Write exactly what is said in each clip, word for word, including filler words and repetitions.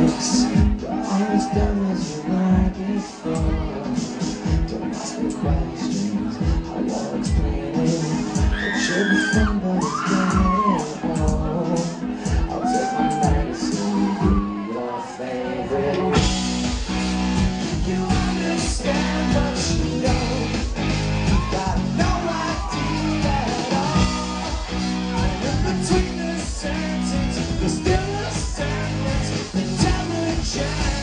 fix. You're always dumb as you were before. Don't ask me questions, I won't explain it. It should be fun, but it's getting old. I'll take my medicine, be your favorite. You understand, but you don't. You got no idea at all. And in between the sentences, there's still a sentence. Intelligent.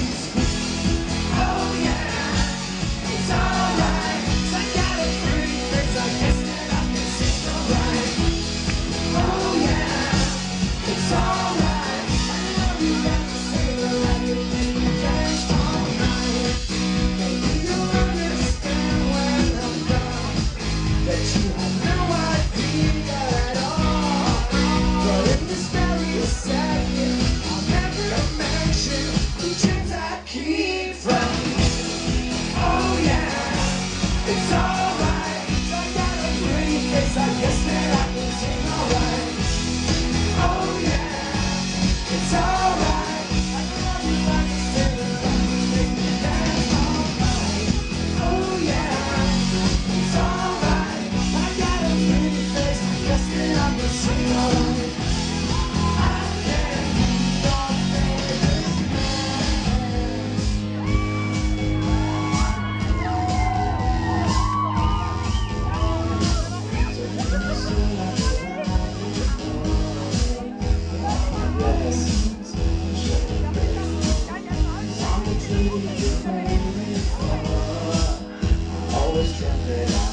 Oh yeah, it's alright. I got a pretty face, I guess that I can sing alright. Oh yeah, it's alright. I love you like a sailor, like you think you dance all night. Maybe you'll understand when I'm gone that you have no idea at all. But in this very second, I'll never mention the dreams I keep from you. Oh yeah, it's alright. I got a pretty face, I guess that I can sing alright. Oh yeah, it's alright. I love you like a sailor, like you make me dance all night. Oh yeah, it's alright. I got a pretty face, I guess that I can sing alright. I can be your favorite man. So you can see like you were before. Lessons, show me I'm the truth you made me for. I always dreamt that I